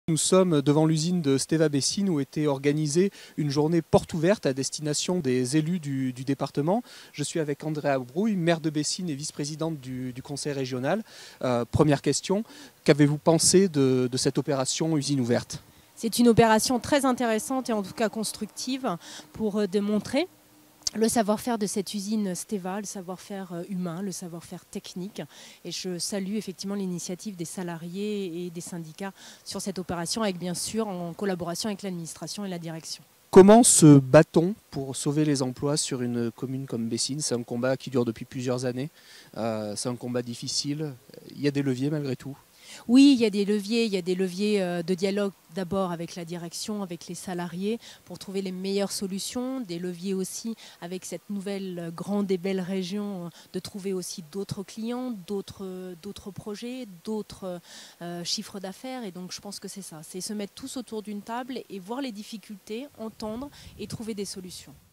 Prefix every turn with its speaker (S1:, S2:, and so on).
S1: Nous sommes devant l'usine de Steva Bessines où était organisée une journée porte ouverte à destination des élus du département. Je suis avec Andrea Brouille, maire de Bessines et vice-présidente du conseil régional. Première question, qu'avez-vous pensé de cette opération usine ouverte ?
S2: C'est une opération très intéressante et en tout cas constructive pour démontrer le savoir-faire de cette usine Steva, le savoir-faire humain, le savoir-faire technique. Et je salue effectivement l'initiative des salariés et des syndicats sur cette opération, avec bien sûr en collaboration avec l'administration et la direction.
S1: Comment se bat-on pour sauver les emplois sur une commune comme Bessines ? C'est un combat qui dure depuis plusieurs années. C'est un combat difficile. Il y a des leviers malgré tout.
S2: Oui, il y a des leviers de dialogue d'abord avec la direction, avec les salariés pour trouver les meilleures solutions, des leviers aussi avec cette nouvelle grande et belle région de trouver aussi d'autres clients, d'autres projets, d'autres chiffres d'affaires et donc je pense que c'est ça, c'est se mettre tous autour d'une table et voir les difficultés, entendre et trouver des solutions.